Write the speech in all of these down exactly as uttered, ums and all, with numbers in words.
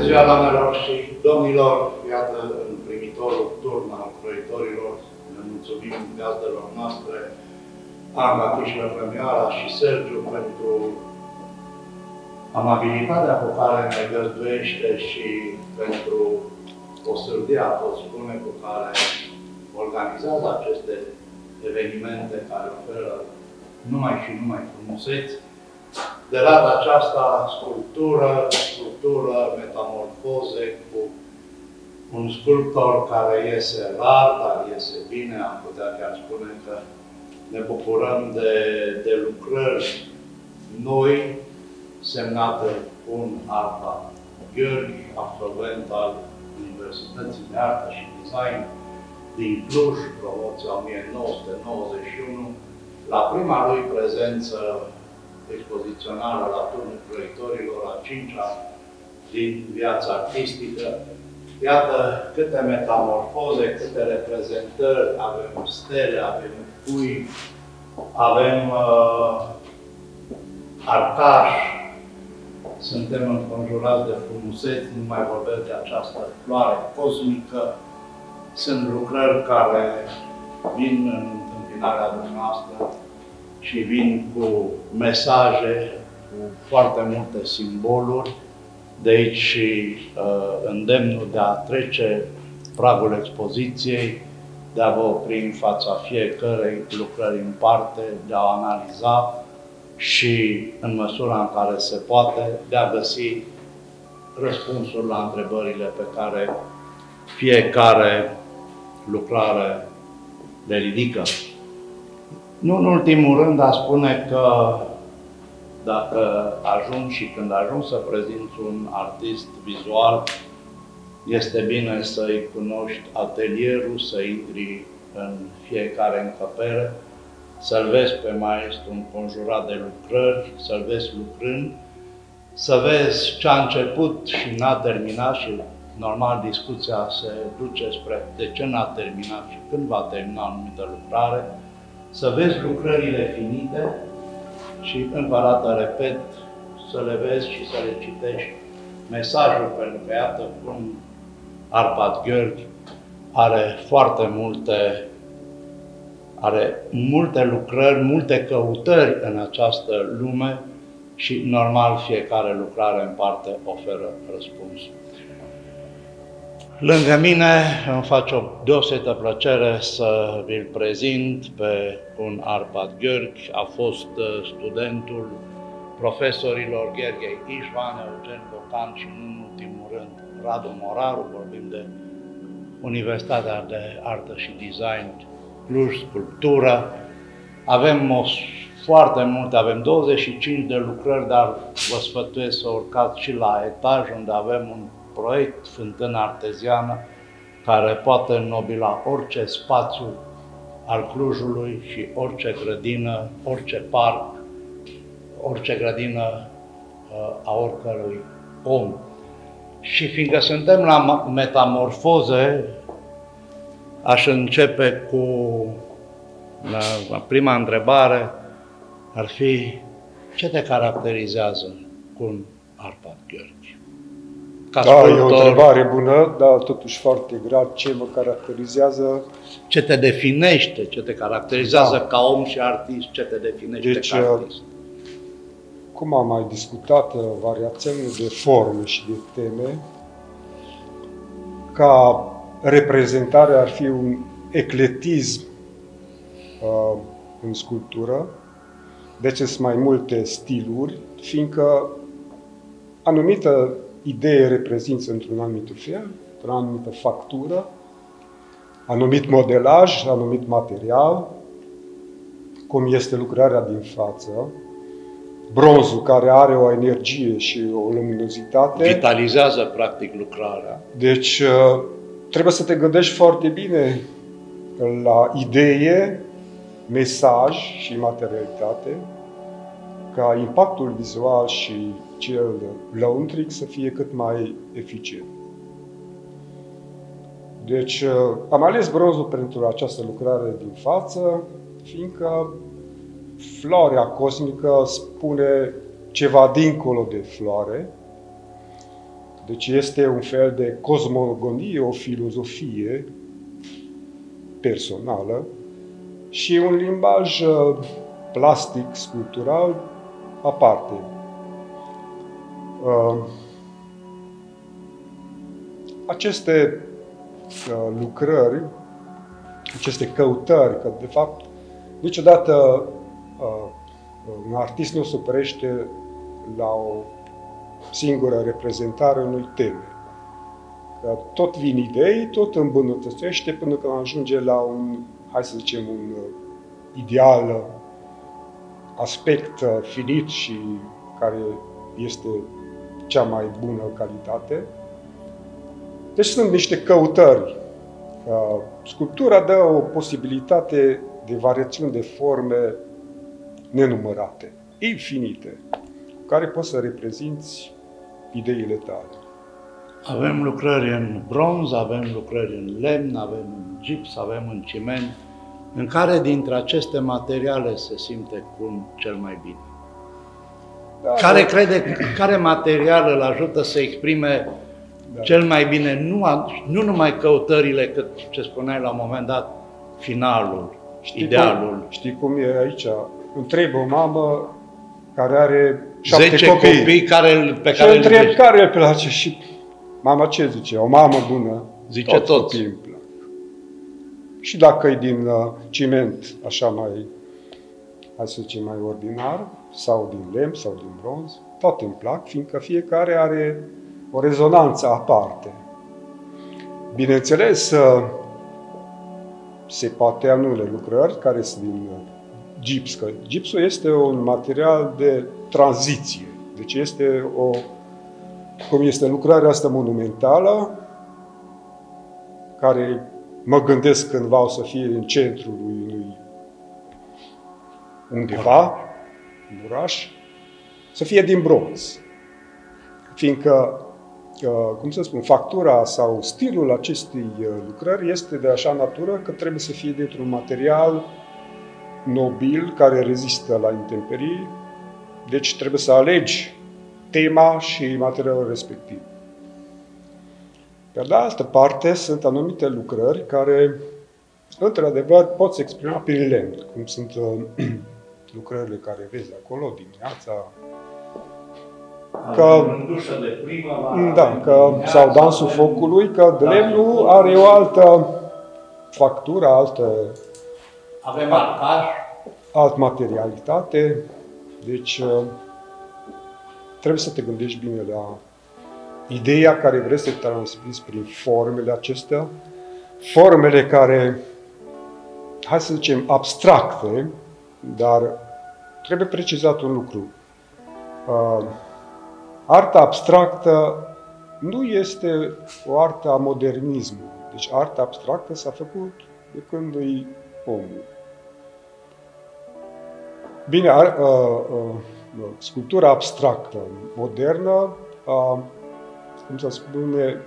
ziua, doamnelor și domnilor! Iată, în primitorul turn al croitorilor, ne mulțumim gazdelor noastre, Anca Chișlă-Premioara și Sergiu, pentru amabilitatea cu care ne găzduiește și pentru osârdia, pot spune, cu care organizează aceste evenimente care oferă numai și numai frumuseți. De data aceasta, sculptură, sculptură, metamorfoze, cu un sculptor care iese rar, dar iese bine, am putea chiar spune că ne bucurăm de, de lucrări noi, semnate un Arpa Gheorghe, absolvent al Universității de Artă și Design din Cluj, promoția o mie nouă sute nouăzeci și unu, la prima lui prezență expozițională la Turnul Croitorilor, a cincea din viața artistică. Iată câte metamorfoze, câte reprezentări, avem stele, avem cui, avem uh, arcași, suntem înconjurați de frumuseți, nu mai vorbesc de această floare cosmică. Sunt lucrări care vin în întâmpinarea dumneavoastră și vin cu mesaje, cu foarte multe simboluri. De aici și uh, îndemnul de a trece pragul expoziției, de a vă opri în fața fiecărei lucrări în parte, de a o analiza și, în măsura în care se poate, de a găsi răspunsuri la întrebările pe care fiecare lucrare le ridică. Nu în ultimul rând, a spune că dacă ajungi și când ajungi să prezinți un artist vizual, este bine să-i cunoști atelierul, să intri în fiecare încăpere, să-l vezi pe maestru înconjurat de lucrări, să-l vezi lucrând, să vezi ce a început și n-a terminat și, normal, discuția se duce spre de ce n-a terminat și când va termina o anumită lucrare, să vezi lucrările finite și, încă o dată, repet, să le vezi și să le citești mesajul, pentru că, iată, cum Arpa Gheorghe are foarte multe, are multe lucrări, multe căutări în această lume și, normal, fiecare lucrare în parte oferă răspuns. Lângă mine îmi face o deosebită plăcere să vi-l prezint pe un Arpa Gheorghe. A fost studentul profesorilor Gheorghe Ișvan, Eugen Bocan și, în ultimul rând, Radu Moraru. Vorbim de Universitatea de Artă și Design Cluj, sculptură. Avem o, foarte multe, avem douăzeci și cinci de lucrări, dar vă sfătuiesc să urcați și la etaj, unde avem un proiect Fântână Arteziană, care poate înnobila orice spațiu al Clujului și orice grădină, orice parc, orice grădină a oricărui om. Și fiindcă suntem la metamorfoze, aș începe cu la prima întrebare, ar fi: ce te caracterizează cu un Arpa Gheorghe? Ca da, sculptor, e o întrebare bună, dar totuși foarte grea. Ce mă caracterizează? Ce te definește? Ce te caracterizează da. ca om și artist? Ce te definește deci, ca artist? Cum am mai discutat, variațiunile de forme și de teme, ca reprezentare ar fi un ecletism uh, în sculptură. Deci sunt mai multe stiluri, fiindcă anumită idee reprezintă într-un anumit fel, într-o anumită factură, anumit modelaj, anumit material, cum este lucrarea din față, bronzul care are o energie și o luminozitate. Vitalizează practic lucrarea. Deci trebuie să te gândești foarte bine la idee, mesaj și materialitate, ca impactul vizual și cel lăuntric să fie cât mai eficient. Deci am ales bronzul pentru această lucrare din față, fiindcă floarea cosmică spune ceva dincolo de floare. Deci este un fel de cosmogonie, o filozofie personală și un limbaj plastic, sculptural, aparte. Aceste lucrări, aceste căutări, că de fapt niciodată un artist nu se oprește la o singură reprezentare unui teme. Că tot vin idei, tot îmbunătățește până când ajunge la un, hai să zicem, un ideal aspect finit și care este cea mai bună calitate. Deci sunt niște căutări. Sculptura dă o posibilitate de variațiuni de forme nenumărate, infinite, cu care poți să reprezinți ideile tale. Avem lucrări în bronz, avem lucrări în lemn, avem în gips, avem în ciment. În care dintre aceste materiale se simte Kun cel mai bine? Da, care da. crede, care material îl ajută să exprime da. cel mai bine, nu, nu numai căutările, cât ce spuneai la un moment dat, finalul, știi idealul? Cum, știi cum e aici? Întreb o mamă care are șapte zece copii, copii care, pe și care întreb care îl place și mama ce zice? O mamă bună, zice toți copiii îmi plac. Și dacă e din uh, ciment, așa mai, hai să zicem, mai ordinar, sau din lemn, sau din bronz, toate îmi plac, fiindcă fiecare are o rezonanță aparte. Bineînțeles, uh, se poate anule lucrări care sunt din uh, gips, că gipsul este un material de tranziție. Deci este o, cum este lucrarea asta monumentală, care mă gândesc cândva o să fie în centrul lui undeva, în oraș, să fie din bronz. Fiindcă, cum să spun, factura sau stilul acestei lucrări este de așa natură că trebuie să fie dintr-un material nobil, care rezistă la intemperii, deci trebuie să alegi tema și materialul respectiv. Pe de altă parte, sunt anumite lucrări care, într-adevăr, pot să exprima prin lemn, cum sunt uh, lucrările care vezi acolo dimineața. Că, de primăvară, da, că, sau dansul focului, că lemnul are o altă factură, altă, avem arcaj, altă materialitate. Deci, uh, trebuie să te gândești bine la ideea care vrei să te transmiți prin formele acestea, formele care, hai să zicem, abstracte, dar trebuie precizat un lucru. Uh, arta abstractă nu este o artă a modernismului. Deci arta abstractă s-a făcut de când îi omul. Bine, uh, uh, sculptura abstractă modernă, uh, cum să spune,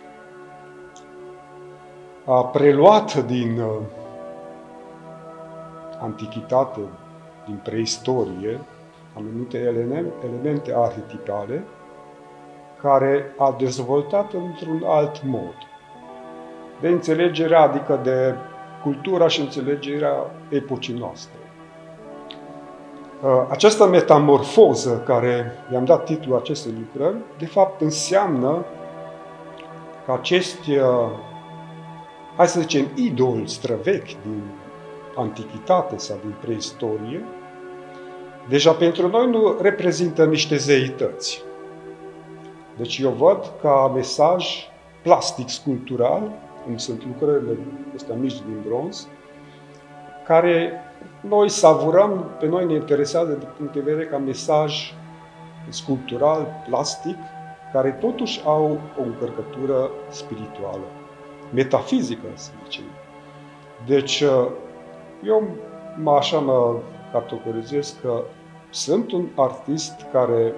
a preluat din uh, antichitate, din preistorie, anumite elemente arhetipale, care a dezvoltat într-un alt mod de înțelegere, adică de cultura și înțelegerea epocii noastre. Această metamorfoză care i-am dat titlul acestei lucrări, de fapt înseamnă că acești, hai să zicem, idoli străvechi din antichitate sau din preistorie, deja pentru noi nu reprezintă niște zeități. Deci eu văd ca mesaj plastic sculptural, cum sunt lucrările astea mici din bronz, care noi savurăm, pe noi ne interesează de punct de vedere ca mesaj sculptural, plastic, care totuși au o încărcătură spirituală, metafizică, să zicem. Deci, eu așa mă categorizez că sunt un artist care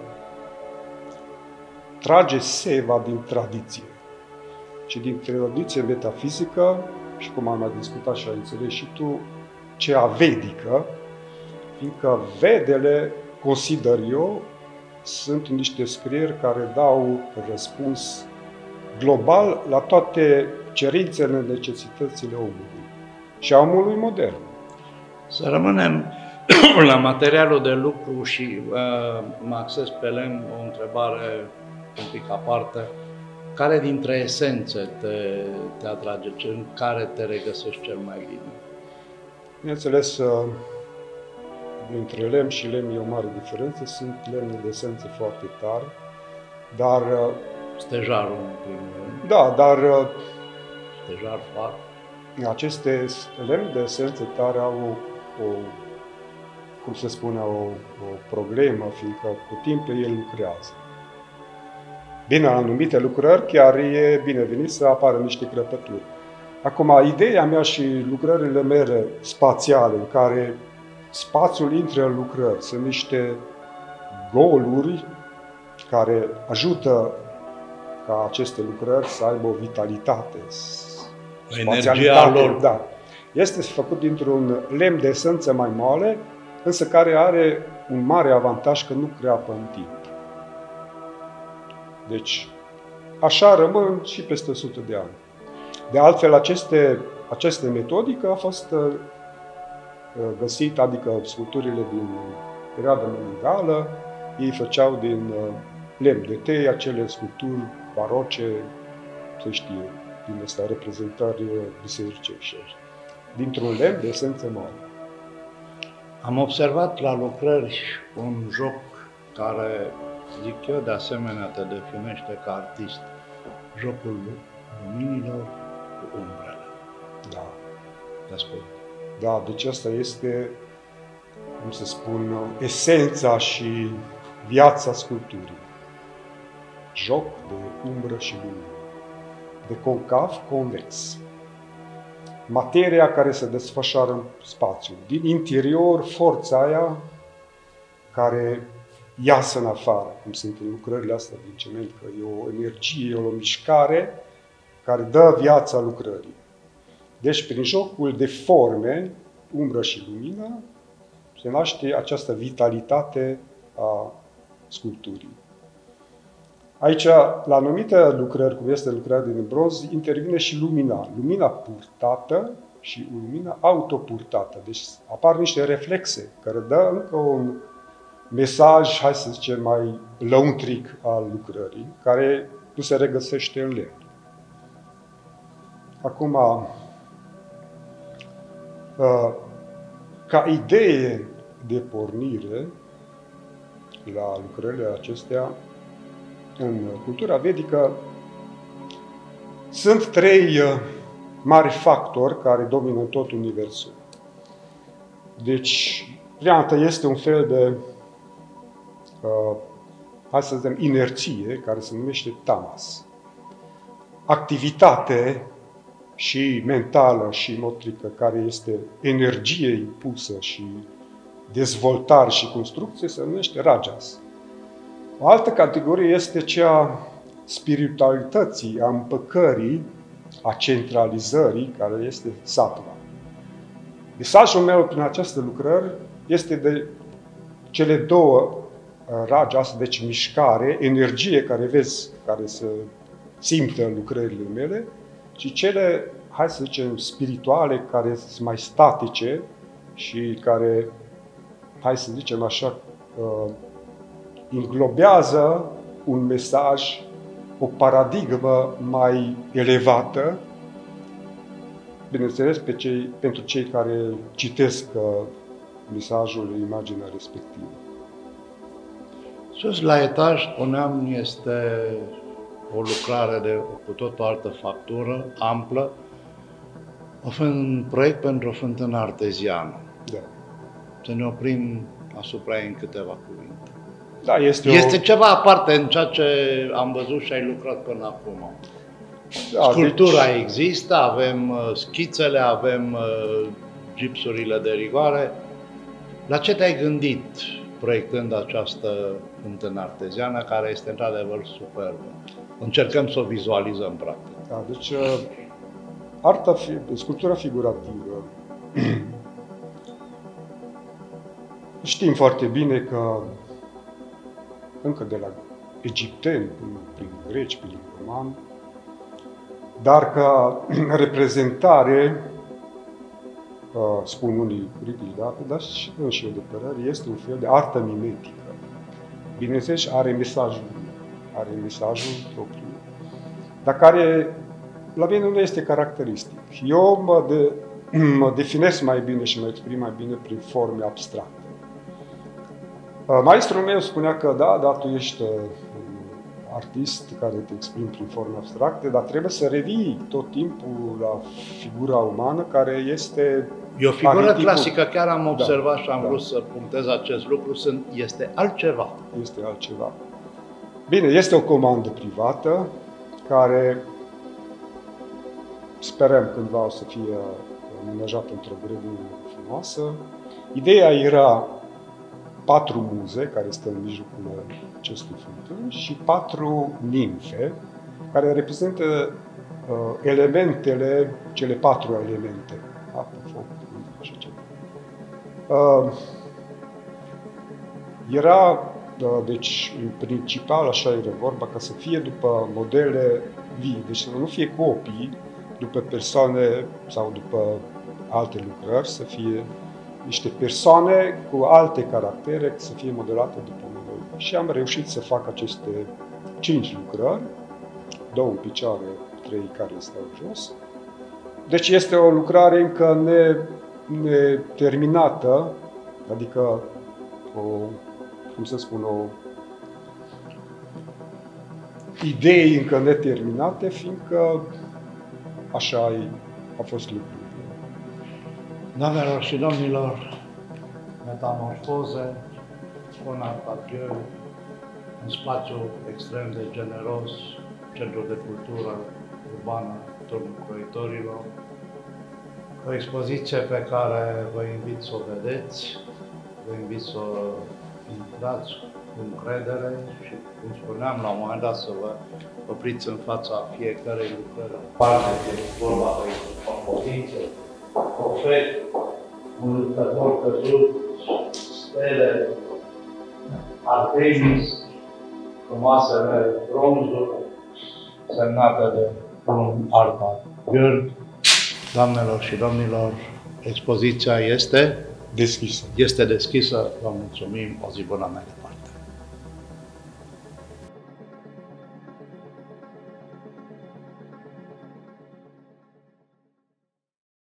trage seva din tradiție. Și din tradiție metafizică, și cum am mai discutat și ai înțeles și tu, cea vedică, fiindcă vedele, consider eu, sunt niște scrieri care dau răspuns global la toate cerințele, necesitățile omului și a omului modern. Să rămânem la materialul de lucru și uh, mă acces pe lemn o întrebare un pic aparte. Care dintre esențe te, te atrage? În care te regăsești cel mai bine? Bineînțeles, dintre lemn și lemn e o mare diferență. Sunt lemne de esențe foarte tari, dar... Stejarul, în primul rând. Da, dar... Stejar, far. Aceste lemne de esențe tare au o, o cum se spune, o, o problemă, fiindcă cu timpul el lucrează. Bine, la anumite lucrări chiar e binevenit să apară niște crăpături. Acum, ideea mea și lucrările mele spațiale, în care spațiul intră în lucrări, sunt niște goluri care ajută ca aceste lucrări să aibă o vitalitate. Energia lor. Da. Este făcut dintr-un lemn de esență mai moale, însă care are un mare avantaj că nu creapă în timp. Deci, așa rămân și peste o sută de ani. De altfel, aceste, aceste metodică a fost uh, găsită, adică sculpturile din perioada medievală, ei făceau din uh, lemn de tei, acele sculpturi baroce, se știe, din astea reprezentări bisericești, dintr-un lemn de esență moale. Am observat la lucrări un joc care, zic eu, de asemenea te definește ca artist. Jocul luminilor cu umbrele. Da. Te ascult. Da, deci asta este, cum să spun, esența și viața sculpturii. Joc de umbră și lumină. De concav convex. Materia care se desfășoară în spațiu. Din interior, forța aia care iasă în afară, cum sunt în lucrările astea din cement, că e o energie, e o mișcare care dă viața lucrării. Deci, prin jocul de forme, umbră și lumină, se naște această vitalitate a sculpturii. Aici, la anumite lucrări, cum este lucrarea din bronz, intervine și lumina. Lumina purtată și lumina autopurtată. Deci apar niște reflexe care dă încă un mesaj, hai să zicem, mai lăuntric al lucrării, care nu se regăsește în lemn. Acum, ca idee de pornire la lucrările acestea, în cultura vedică, sunt trei mari factori care domină tot universul. Deci, prima dată este un fel de, uh, hai să zicem, inerție, care se numește tamas. Activitate și mentală și motrică, care este energie impusă și dezvoltare și construcție, se numește rajas. O altă categorie este cea spiritualității, a împăcării, a centralizării, care este sattva. Mesajul meu prin aceste lucrări este de cele două rajas, deci mișcare, energie care vezi, care se simte în lucrările mele, și cele, hai să zicem, spirituale, care sunt mai statice și care, hai să zicem așa, înglobează un mesaj, o paradigmă mai elevată, bineînțeles pe cei, pentru cei care citesc mesajul, imaginea respectivă. Sus la etaj, spuneam, este o lucrare de cu tot o altă factură, amplă, un proiect pentru o fântână arteziană. Da. Să ne oprim asupra ei în câteva cuvinte. Da, este, este o... ceva aparte în ceea ce am văzut și ai lucrat până acum. Da, Sculptura deci... există, avem uh, schițele, avem uh, gipsurile de rigoare. La ce te-ai gândit proiectând această fântână arteziană, care este într-adevăr superbă? Încercăm să o vizualizăm practic. Da, deci uh, arta, fi... sculptura figurativă. Știm foarte bine că încă de la egipteni, până prin greci, prin romani, dar ca reprezentare, spun unii ridicate, dar și în și eu de părere, este un fel de artă mimetică. Bineînțeles, are mesajul, are mesajul propriu, dar care la mine nu este caracteristic. Eu mă, de, mă definesc mai bine și mă exprim mai bine prin forme abstracte. Maestrul meu spunea că da, da, tu ești artist care te exprimi prin forme abstracte, dar trebuie să revii tot timpul la figura umană care este... E o figură arhetipul. clasică, chiar am observat da, și am da. vrut să punctez acest lucru, sunt, este altceva. Este altceva. Bine, este o comandă privată care sperăm cândva o să fie amenajată într-o grădină frumoasă. Ideea era patru muze care stă în mijlocul acestui fântân și patru nimfe care reprezintă uh, elementele, cele patru elemente, apă, foc, și ce. Uh, era, uh, deci, în principal, așa era vorba, ca să fie după modele vii, deci să nu fie copii după persoane sau după alte lucrări, să fie niște persoane cu alte caractere să fie modelate după model. Și am reușit să fac aceste cinci lucrări, două în picioare, trei care stau jos. Deci este o lucrare încă ne, neterminată, adică o, cum să spun, o idei încă neterminate, fiindcă așa a fost lucrul. Doamnelor și domnilor, metamorfoze, un Arpadieu, un spațiu extrem de generos, centru de cultură urbană, Turnul Croitorilor, o expoziție pe care vă invit să o vedeți, vă invit să o intrați cu încredere și, cum spuneam, la un moment dat să vă opriți în fața fiecărei lucrări. Parte de vorba de compoziție, profet, un luptător căzut, stele, Artemis, frumoasele bronzuri, semnate de un Arpadieu. Doamnelor și domnilor, expoziția este deschisă. Este deschisă. Vă mulțumim. O zi bună, mea.